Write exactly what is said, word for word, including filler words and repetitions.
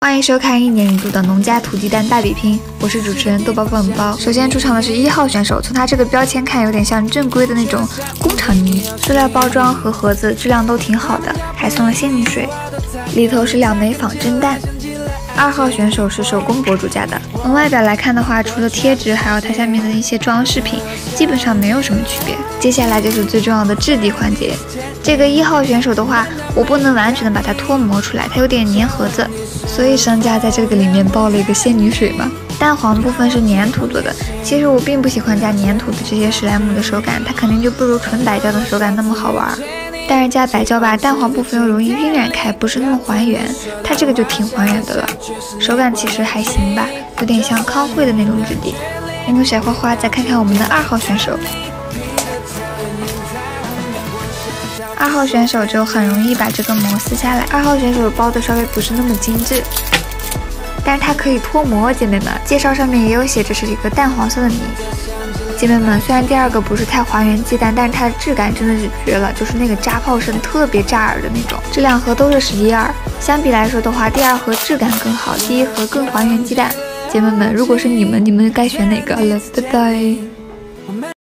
欢迎收看一年一度的农家土鸡蛋大比拼，我是主持人豆包本包。首先出场的是一号选手，从他这个标签看，有点像正规的那种工厂泥，塑料包装和盒子质量都挺好的，还送了仙女水，里头是两枚仿真蛋。二号选手是手工博主家的，从外表来看的话，除了贴纸，还有它下面的一些装饰品，基本上没有什么区别。接下来就是最重要的质地环节，这个一号选手的话，我不能完全的把它脱模出来，它有点粘盒子，所以商家在这个里面包了一个仙女水嘛。蛋黄部分是粘土做的，其实我并不喜欢加粘土的这些史莱姆的手感，它肯定就不如纯白胶的手感那么好玩。但是加白胶吧，蛋黄部分又容易晕染开，不是那么还原，它这个就挺还原的了，手感其实还行吧，有点像康慧的那种质地。那个甩花花，再看看我们的二号选手。二号选手就很容易把这个膜撕下来，二号选手包的稍微不是那么精致，但是它可以脱模，姐妹们，介绍上面也有写这是一个淡黄色的泥。姐妹们，虽然第二个不是太还原鸡蛋，但是它的质感真的是绝了，就是那个扎炮声特别炸耳的那种。这两盒都是十一二，相比来说的话，第二盒质感更好，第一盒更还原鸡蛋。姐妹们，如果是你们，你们该选哪个？好了，拜拜。